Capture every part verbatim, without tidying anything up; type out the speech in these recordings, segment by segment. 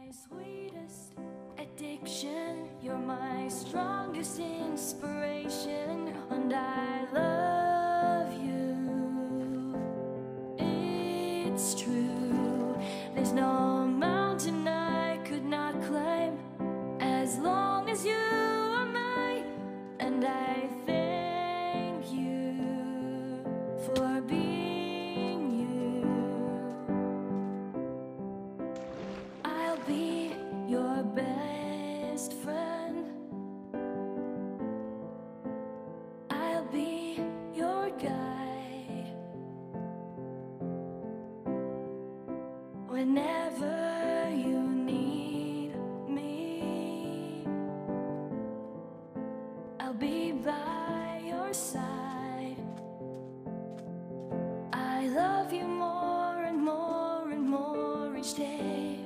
sweetest addiction, you're my strongest inspiration, and I love you. It's true, there's no mountain I could not climb as long as you are mine, and I thank you for being you. I'll be your best friend. I'll be your guide whenever you need me. I'll be by your side. I love you more and more and more each day.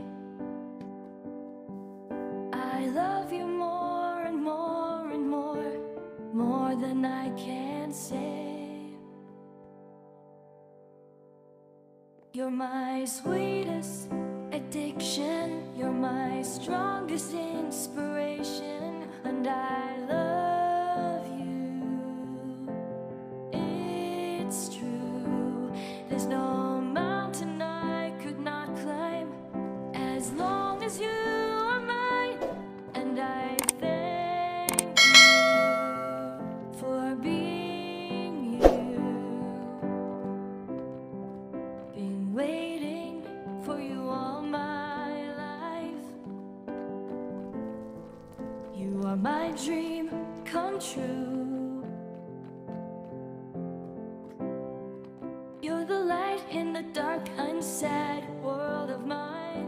I love you more and more and more, more than I can say. You're my sweetest addiction, you're my strongest inspiration, and I love you. It's true, there's no mountain I could not climb as long as you are mine, and I thank you for being you. Been waiting for you all my life. You are my dream come true. You're the light in the dark, unsad world of mine.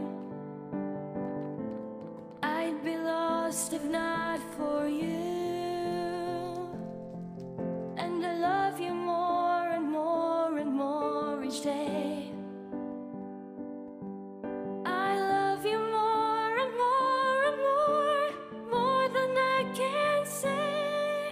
I'd be lost if not for you, and I love you more and more and more each day. I love you more and more and more, more than I can say.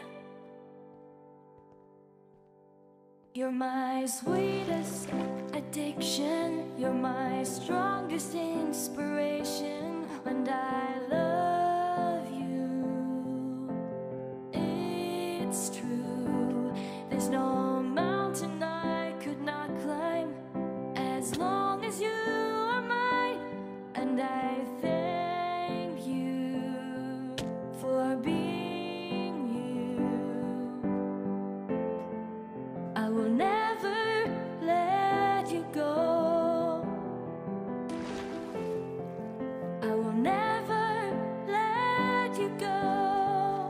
You're my sweetest addiction, you're my strongest inspiration, and I love you. It's true, there's no mountain I could not climb as long as you are mine, and I thank you for being you. I will never let you go. I will never let you go.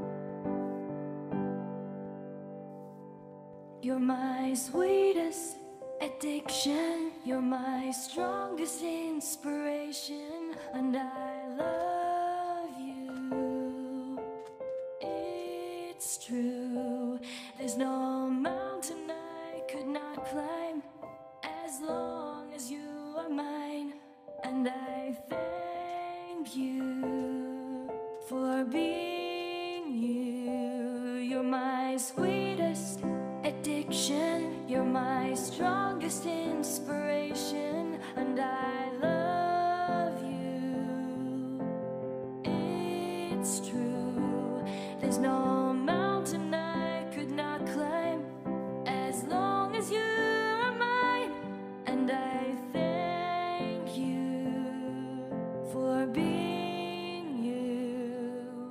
You're my sweetest addiction, you're my strongest inspiration, and I love you. It's true, there's no mountain I could not climb as long as you are mine, and I thank you for being you. You're my sweetest addiction, you're my strongest inspiration, and I love you. It's true, there's no mountain I could not climb as long as you are mine, and I thank you for being you.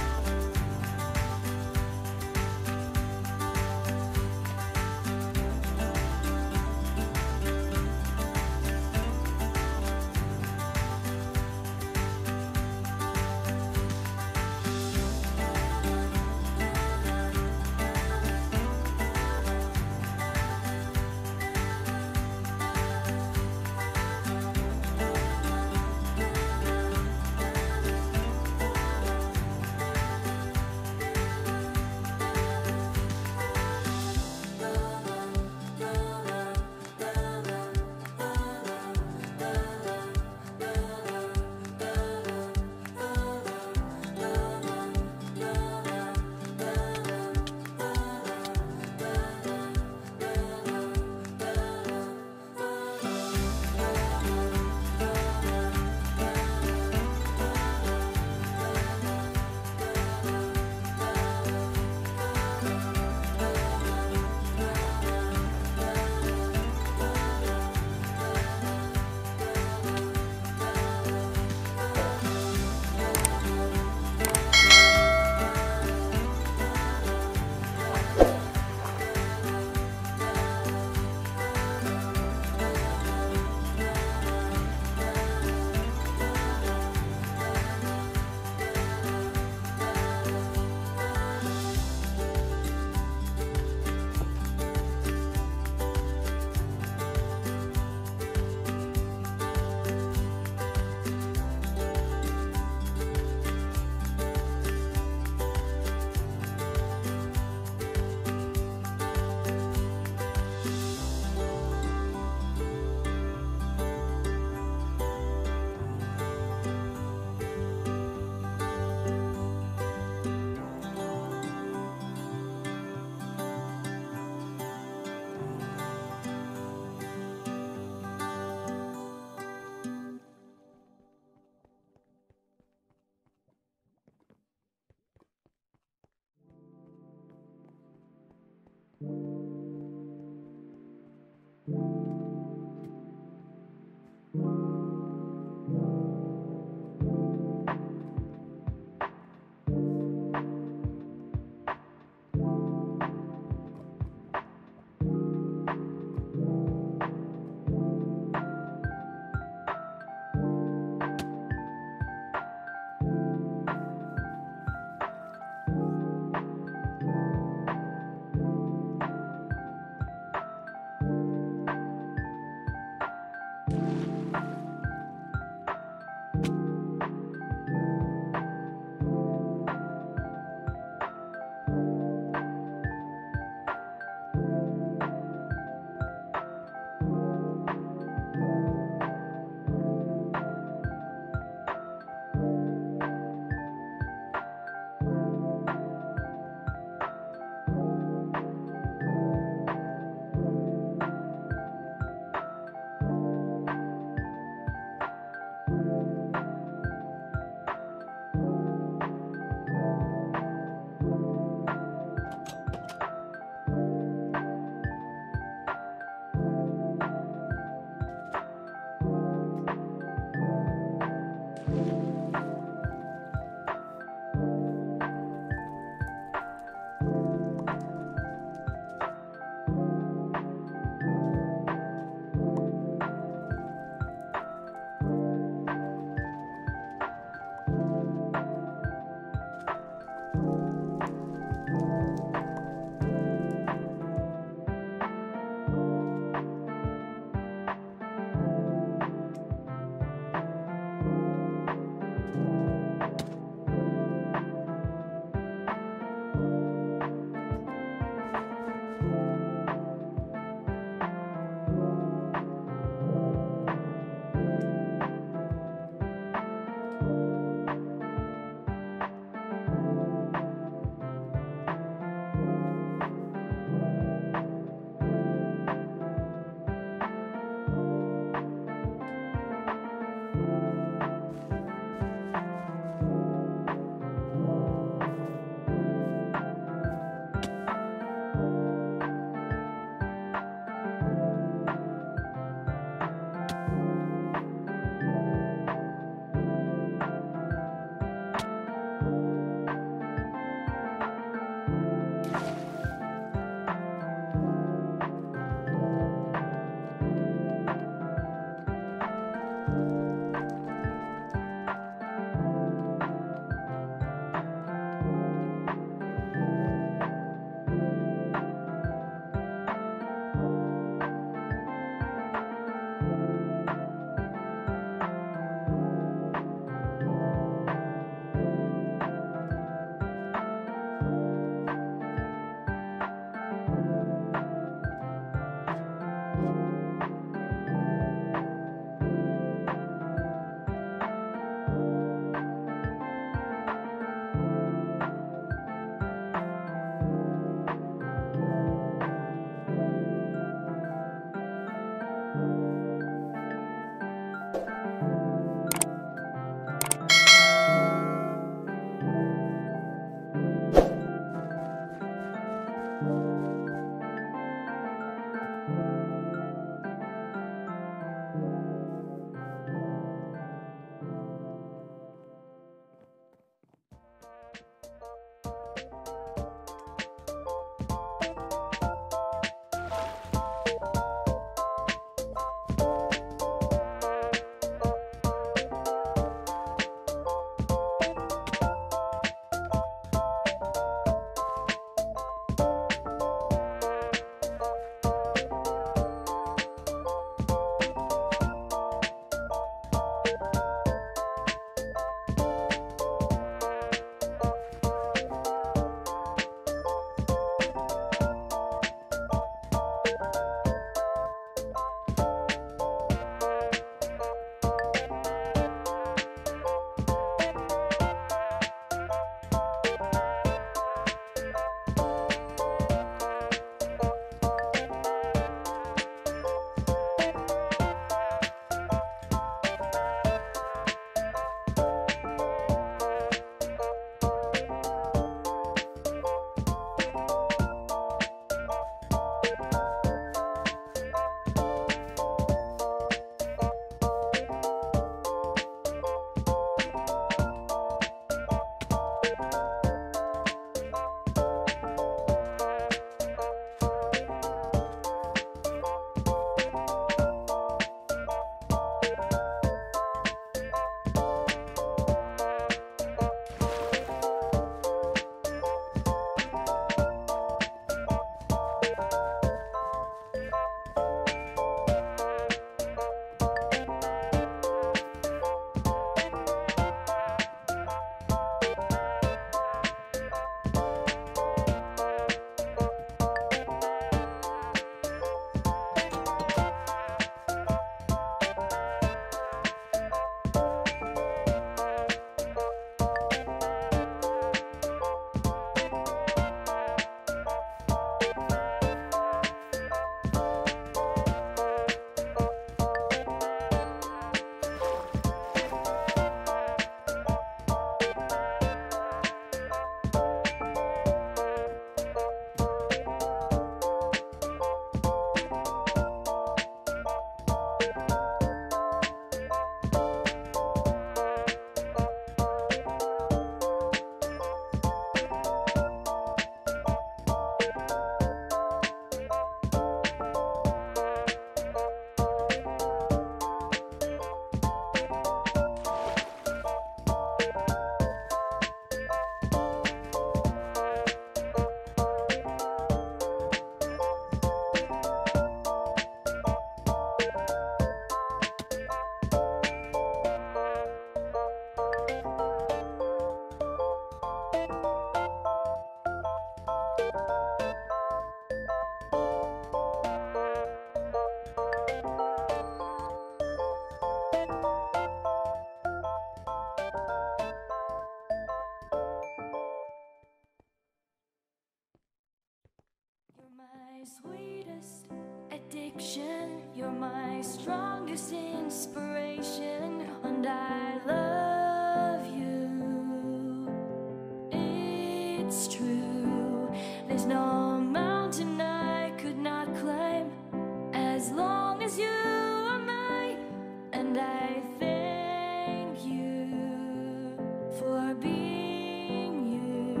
My sweetest addiction, you're my strongest inspiration, and I love you. It's true, there's no mountain I could not climb as long as you are mine, and I thank you for being you.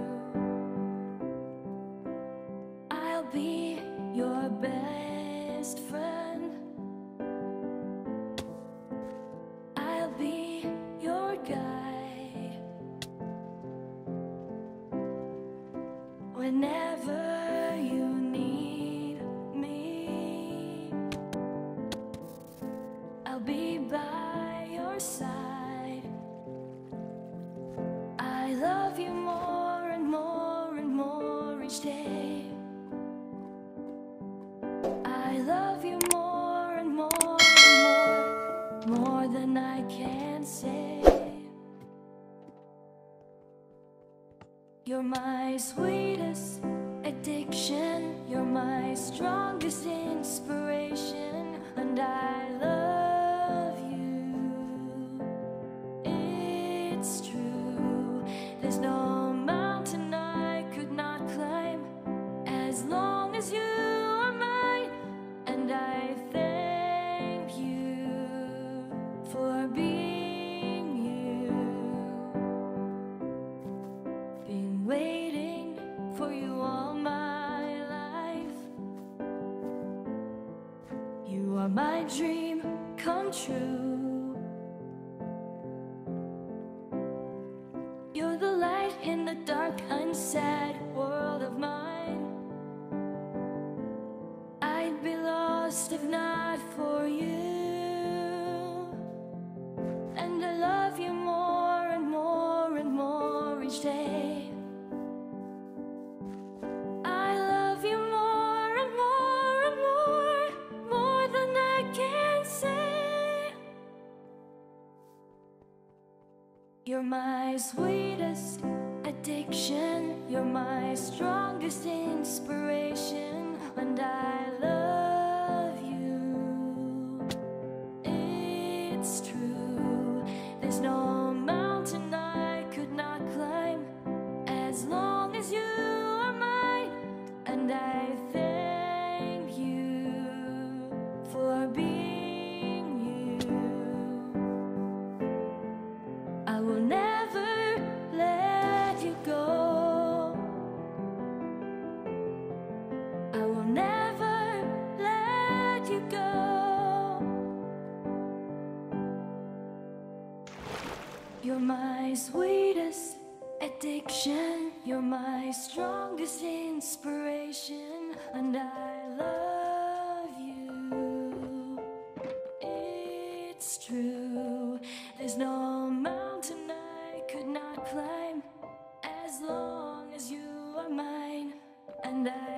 I'll be your best friend. I'll be your guide whenever you need me. I'll be by your side. I love you more and more and more each day. I love you more and more and more, more than I can say. You're my sweetest addiction, you're my strongest inspiration, and I love you. It's true, there's no mountain I could not climb as long as you are mine, and I thank you for being you. Been waiting for you all my life. You are my dream come true. You're the light in the dark and sad world of mine. I'd be lost if not for you, and I love you more and more and more each day. I love you more and more and more, more than I can say. You're my sweetest addiction, you're my strongest inspiration, and I love you. It's true, there's no mountain I could not climb as long as you are mine, and I thank you for being you. I will never let you go. I will never let you go. You're my sweetest addiction, you're my strongest inspiration, and I love you. It's true, there's no mountain I could not climb as long as you are mine, and I